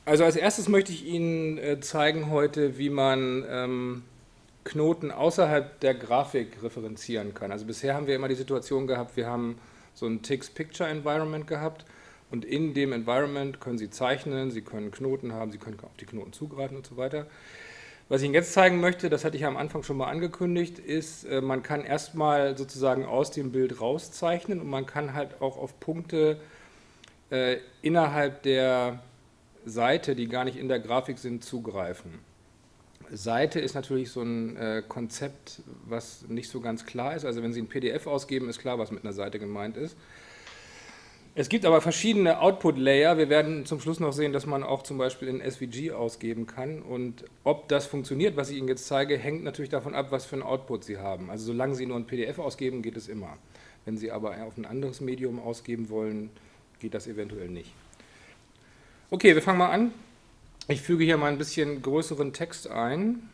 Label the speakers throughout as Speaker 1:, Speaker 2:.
Speaker 1: Also als erstes möchte ich Ihnen zeigen heute, wie man Knoten außerhalb der Grafik referenzieren kann. Also bisher haben wir immer die Situation gehabt, wir haben so ein Text-Picture-Environment gehabt und in dem Environment können Sie zeichnen, Sie können Knoten haben, Sie können auf die Knoten zugreifen und so weiter. Was ich Ihnen jetzt zeigen möchte, das hatte ich ja am Anfang schon mal angekündigt, ist, man kann erstmal sozusagen aus dem Bild rauszeichnen und man kann halt auch auf Punkte innerhalb der Seite, die gar nicht in der Grafik sind, zugreifen. Seite ist natürlich so ein Konzept, was nicht so ganz klar ist. Also wenn Sie ein PDF ausgeben, ist klar, was mit einer Seite gemeint ist. Es gibt aber verschiedene Output-Layer. Wir werden zum Schluss noch sehen, dass man auch zum Beispiel in SVG ausgeben kann. Und ob das funktioniert, was ich Ihnen jetzt zeige, hängt natürlich davon ab, was für einen Output Sie haben. Also solange Sie nur ein PDF ausgeben, geht es immer. Wenn Sie aber auf ein anderes Medium ausgeben wollen, geht das eventuell nicht. Okay, wir fangen mal an. Ich füge hier mal ein bisschen größeren Text ein,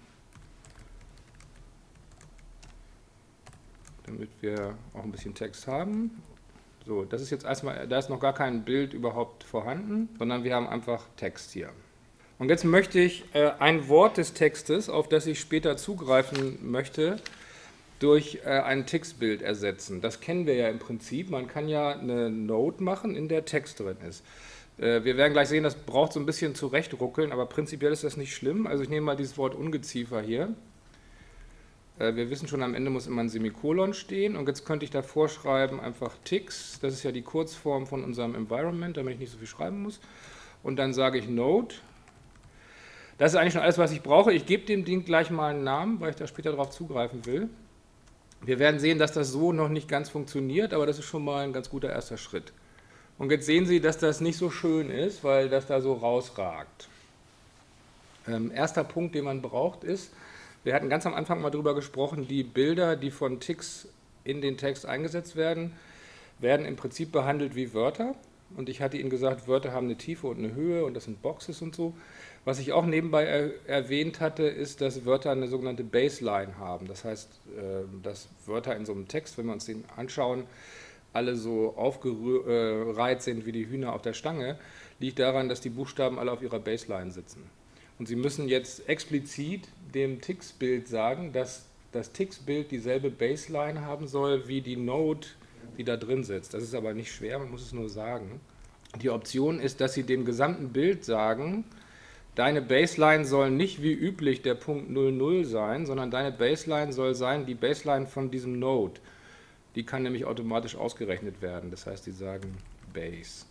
Speaker 1: damit wir auch ein bisschen Text haben. So, das ist jetzt erstmal, da ist noch gar kein Bild überhaupt vorhanden, sondern wir haben einfach Text hier. Und jetzt möchte ich ein Wort des Textes, auf das ich später zugreifen möchte, durch ein Textbild ersetzen. Das kennen wir ja im Prinzip. Man kann ja eine Node machen, in der Text drin ist. Wir werden gleich sehen, das braucht so ein bisschen zurechtruckeln, aber prinzipiell ist das nicht schlimm. Also ich nehme mal dieses Wort Ungeziefer hier. Wir wissen schon, am Ende muss immer ein Semikolon stehen und jetzt könnte ich davor schreiben einfach Tix. Das ist ja die Kurzform von unserem Environment, damit ich nicht so viel schreiben muss. Und dann sage ich Node. Das ist eigentlich schon alles, was ich brauche. Ich gebe dem Ding gleich mal einen Namen, weil ich da später darauf zugreifen will. Wir werden sehen, dass das so noch nicht ganz funktioniert, aber das ist schon mal ein ganz guter erster Schritt. Und jetzt sehen Sie, dass das nicht so schön ist, weil das da so rausragt. Erster Punkt, den man braucht, ist, wir hatten ganz am Anfang mal darüber gesprochen, die Bilder, die von Tix in den Text eingesetzt werden, werden im Prinzip behandelt wie Wörter. Und ich hatte Ihnen gesagt, Wörter haben eine Tiefe und eine Höhe und das sind Boxes und so. Was ich auch nebenbei erwähnt hatte, ist, dass Wörter eine sogenannte Baseline haben. Das heißt, dass Wörter in so einem Text, wenn wir uns den anschauen, alle so aufgereiht sind wie die Hühner auf der Stange, liegt daran, dass die Buchstaben alle auf ihrer Baseline sitzen. Und Sie müssen jetzt explizit dem Tix-Bild sagen, dass das Tix-Bild dieselbe Baseline haben soll wie die Node, die da drin sitzt. Das ist aber nicht schwer, man muss es nur sagen. Die Option ist, dass Sie dem gesamten Bild sagen, deine Baseline soll nicht wie üblich der Punkt 00 sein, sondern deine Baseline soll sein die Baseline von diesem Node. Die kann nämlich automatisch ausgerechnet werden. Das heißt, die sagen Base.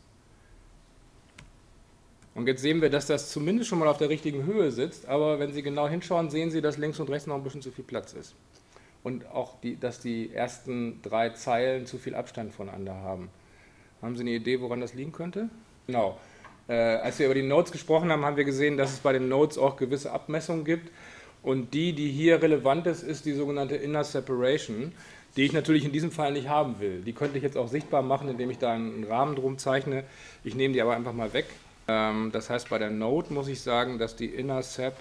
Speaker 1: Und jetzt sehen wir, dass das zumindest schon mal auf der richtigen Höhe sitzt, aber wenn Sie genau hinschauen, sehen Sie, dass links und rechts noch ein bisschen zu viel Platz ist. Und auch, dass die ersten 3 Zeilen zu viel Abstand voneinander haben. Haben Sie eine Idee, woran das liegen könnte? Genau. Als wir über die Nodes gesprochen haben, haben wir gesehen, dass es bei den Nodes auch gewisse Abmessungen gibt. Und die hier relevant ist, ist die sogenannte Inner Separation, die ich natürlich in diesem Fall nicht haben will. Die könnte ich jetzt auch sichtbar machen, indem ich da einen Rahmen drum zeichne. Ich nehme die aber einfach mal weg. Das heißt, bei der Node muss ich sagen, dass die Inner Sep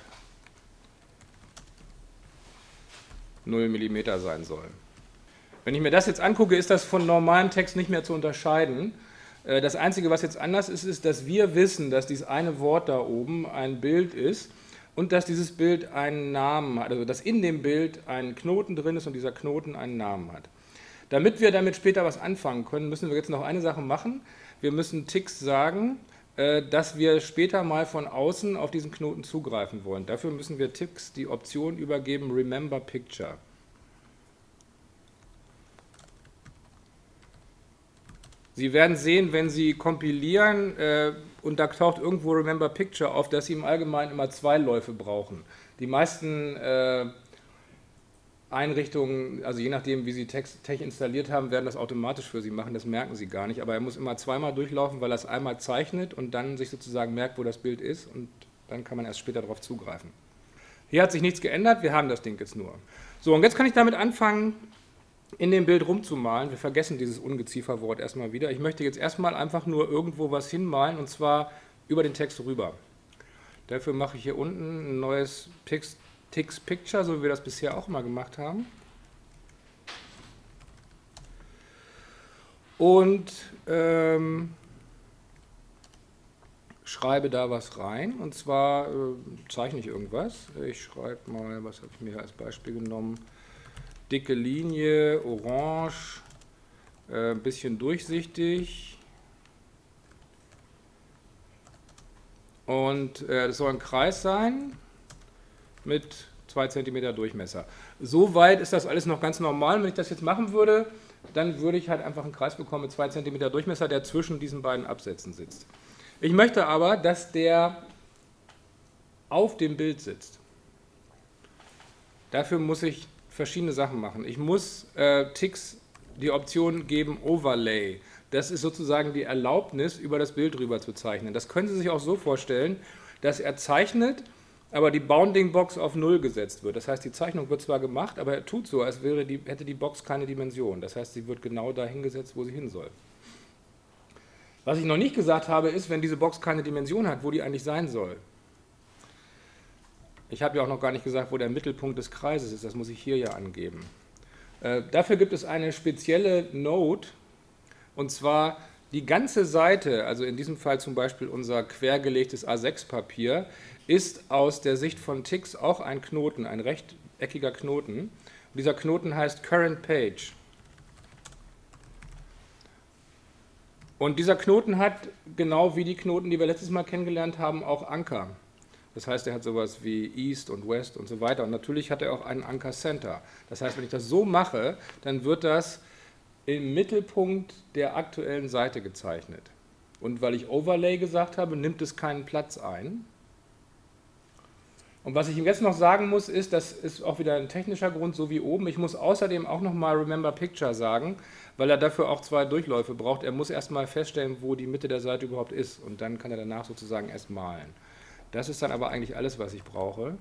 Speaker 1: 0 mm sein soll. Wenn ich mir das jetzt angucke, ist das von normalem Text nicht mehr zu unterscheiden. Das Einzige, was jetzt anders ist, ist, dass wir wissen, dass dieses eine Wort da oben ein Bild ist und dass dieses Bild einen Namen hat, also dass in dem Bild ein Knoten drin ist und dieser Knoten einen Namen hat. Damit wir damit später was anfangen können, müssen wir jetzt noch eine Sache machen. Wir müssen Tix sagen, dass wir später mal von außen auf diesen Knoten zugreifen wollen. Dafür müssen wir Tix die Option übergeben, Remember Picture. Sie werden sehen, wenn Sie kompilieren und da taucht irgendwo Remember Picture auf, dass Sie im Allgemeinen immer 2 Läufe brauchen. Die meisten Einrichtungen, also je nachdem, wie Sie Tech installiert haben, werden das automatisch für Sie machen, das merken Sie gar nicht. Aber er muss immer 2-mal durchlaufen, weil er es einmal zeichnet und dann sich sozusagen merkt, wo das Bild ist und dann kann man erst später darauf zugreifen. Hier hat sich nichts geändert, wir haben das Ding jetzt nur. So, und jetzt kann ich damit anfangen, in dem Bild rumzumalen. Wir vergessen dieses Ungezieferwort erstmal wieder. Ich möchte jetzt erstmal einfach nur irgendwo was hinmalen und zwar über den Text rüber. Dafür mache ich hier unten ein neues Tix Picture, so wie wir das bisher auch mal gemacht haben. Und schreibe da was rein, und zwar zeichne ich irgendwas. Ich schreibe mal, was habe ich mir als Beispiel genommen? Dicke Linie, orange, ein bisschen durchsichtig. Und das soll ein Kreis sein mit 2 cm Durchmesser. Soweit ist das alles noch ganz normal. Wenn ich das jetzt machen würde, dann würde ich halt einfach einen Kreis bekommen mit 2 cm Durchmesser, der zwischen diesen beiden Absätzen sitzt. Ich möchte aber, dass der auf dem Bild sitzt. Dafür muss ich verschiedene Sachen machen. Ich muss Tix die Option geben, Overlay. Das ist sozusagen die Erlaubnis, über das Bild rüber zu zeichnen. Das können Sie sich auch so vorstellen, dass er zeichnet, aber die Bounding-Box auf 0 gesetzt wird. Das heißt, die Zeichnung wird zwar gemacht, aber er tut so, als hätte die Box keine Dimension. Das heißt, sie wird genau da hingesetzt, wo sie hin soll. Was ich noch nicht gesagt habe, ist, wenn diese Box keine Dimension hat, wo die eigentlich sein soll. Ich habe ja auch noch gar nicht gesagt, wo der Mittelpunkt des Kreises ist. Das muss ich hier ja angeben. Dafür gibt es eine spezielle Node, und zwar die ganze Seite, also in diesem Fall zum Beispiel unser quergelegtes A6-Papier, ist aus der Sicht von Tix auch ein Knoten, ein rechteckiger Knoten. Und dieser Knoten heißt Current Page. Und dieser Knoten hat, genau wie die Knoten, die wir letztes Mal kennengelernt haben, auch Anker. Das heißt, er hat sowas wie East und West und so weiter. Und natürlich hat er auch einen Anker Center. Das heißt, wenn ich das so mache, dann wird das im Mittelpunkt der aktuellen Seite gezeichnet. Und weil ich Overlay gesagt habe, nimmt es keinen Platz ein. Und was ich ihm jetzt noch sagen muss, ist, das ist auch wieder ein technischer Grund, so wie oben, ich muss außerdem auch nochmal Remember Picture sagen, weil er dafür auch 2 Durchläufe braucht. Er muss erstmal feststellen, wo die Mitte der Seite überhaupt ist, und dann kann er danach sozusagen erst malen. Das ist dann aber eigentlich alles, was ich brauche.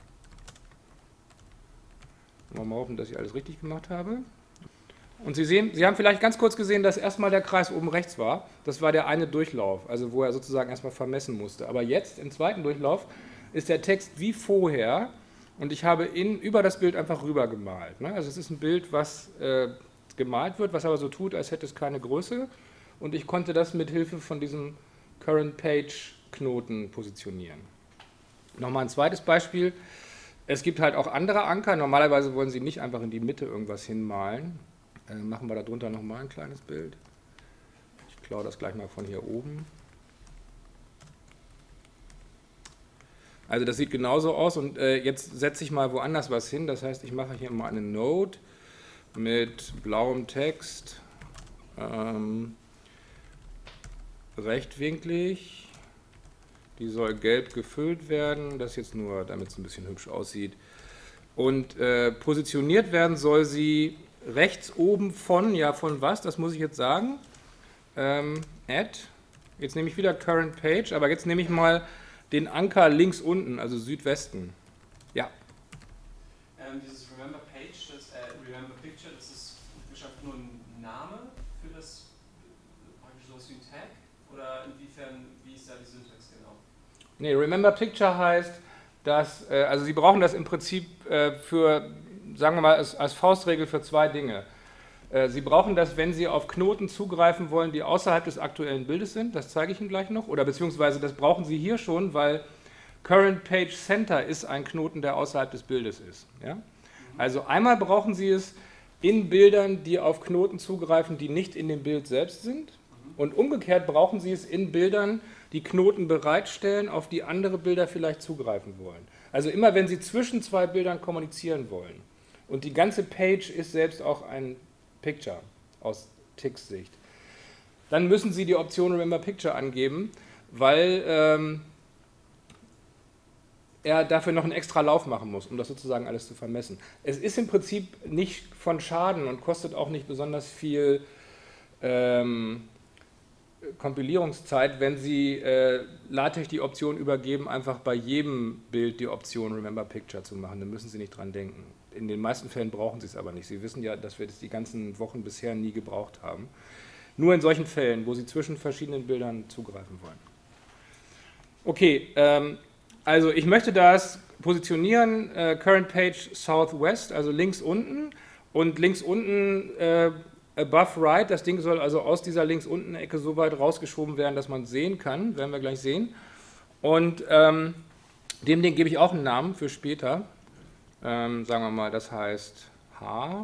Speaker 1: Mal hoffen, dass ich alles richtig gemacht habe. Und Sie sehen, Sie haben vielleicht ganz kurz gesehen, dass erstmal der Kreis oben rechts war. Das war der eine Durchlauf, also wo er sozusagen erstmal vermessen musste. Aber jetzt, im zweiten Durchlauf, ist der Text wie vorher, und ich habe über das Bild einfach rüber gemalt. Also es ist ein Bild, was gemalt wird, was aber so tut, als hätte es keine Größe. Und ich konnte das mit Hilfe von diesem Current Page Knoten positionieren. Nochmal ein zweites Beispiel. Es gibt halt auch andere Anker. Normalerweise wollen Sie nicht einfach in die Mitte irgendwas hinmalen. Machen wir darunter nochmal ein kleines Bild. Ich klaue das gleich mal von hier oben. Also das sieht genauso aus, und jetzt setze ich mal woanders was hin. Das heißt, ich mache hier mal eine Node mit blauem Text, rechtwinklig. Die soll gelb gefüllt werden. Das jetzt nur, damit es ein bisschen hübsch aussieht. Und positioniert werden soll sie rechts oben von, ja von was, das muss ich jetzt sagen, Add, jetzt nehme ich wieder Current Page, aber jetzt nehme ich mal den Anker links unten, also Südwesten. Ja.
Speaker 2: Dieses Remember Page, Remember Picture, das ist wahrscheinlich nur ein Name für das, praktisch sowas wie ein Tag, oder inwiefern, wie ist da die Syntax genau?
Speaker 1: Nee, Remember Picture heißt, dass, also Sie brauchen das im Prinzip für, sagen wir mal, als Faustregel für 2 Dinge. Sie brauchen das, wenn Sie auf Knoten zugreifen wollen, die außerhalb des aktuellen Bildes sind, das zeige ich Ihnen gleich noch, oder beziehungsweise das brauchen Sie hier schon, weil Current Page Center ist ein Knoten, der außerhalb des Bildes ist. Ja? Also einmal brauchen Sie es in Bildern, die auf Knoten zugreifen, die nicht in dem Bild selbst sind, und umgekehrt brauchen Sie es in Bildern, die Knoten bereitstellen, auf die andere Bilder vielleicht zugreifen wollen. Also immer, wenn Sie zwischen 2 Bildern kommunizieren wollen, und die ganze Page ist selbst auch ein Picture aus Tix Sicht, dann müssen Sie die Option Remember Picture angeben, weil er dafür noch einen extra Lauf machen muss, um das sozusagen alles zu vermessen. Es ist im Prinzip nicht von Schaden und kostet auch nicht besonders viel Kompilierungszeit, wenn Sie LaTeX die Option übergeben, einfach bei jedem Bild die Option Remember Picture zu machen. Dann müssen Sie nicht dran denken. In den meisten Fällen brauchen Sie es aber nicht. Sie wissen ja, dass wir das die ganzen Wochen bisher nie gebraucht haben. Nur in solchen Fällen, wo Sie zwischen verschiedenen Bildern zugreifen wollen. Okay, also ich möchte das positionieren, Current Page Southwest, also links unten. Und links unten above right, das Ding soll also aus dieser links-unten-Ecke so weit rausgeschoben werden, dass man es sehen kann, werden wir gleich sehen. Und dem Ding gebe ich auch einen Namen für später. Sagen wir mal, das heißt H.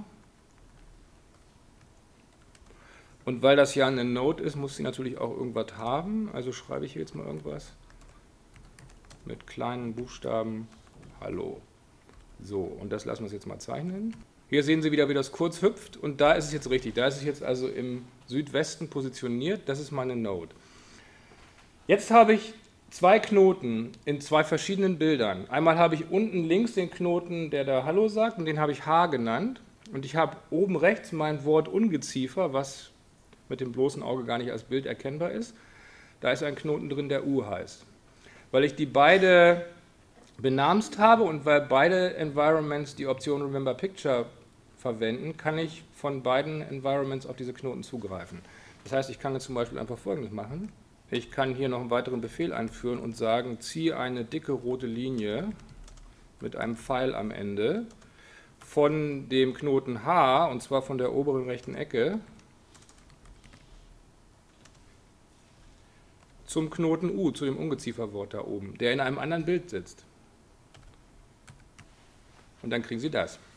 Speaker 1: Und weil das ja eine Node ist, muss sie natürlich auch irgendwas haben. Also schreibe ich hier jetzt mal irgendwas mit kleinen Buchstaben Hallo. So, und das lassen wir uns jetzt mal zeichnen. Hier sehen Sie wieder, wie das kurz hüpft. Und da ist es jetzt richtig. Da ist es jetzt also im Südwesten positioniert. Das ist meine Node. Jetzt habe ich zwei Knoten in zwei verschiedenen Bildern. Einmal habe ich unten links den Knoten, der da Hallo sagt, und den habe ich H genannt. Und ich habe oben rechts mein Wort Ungeziefer, was mit dem bloßen Auge gar nicht als Bild erkennbar ist. Da ist ein Knoten drin, der U heißt. Weil ich die beide benamst habe und weil beide Environments die Option Remember Picture verwenden, kann ich von beiden Environments auf diese Knoten zugreifen. Das heißt, ich kann jetzt zum Beispiel einfach Folgendes machen. Ich kann hier noch einen weiteren Befehl einführen und sagen, ziehe eine dicke rote Linie mit einem Pfeil am Ende von dem Knoten H, und zwar von der oberen rechten Ecke, zum Knoten U, zu dem Ungezieferwort da oben, der in einem anderen Bild sitzt. Und dann kriegen Sie das.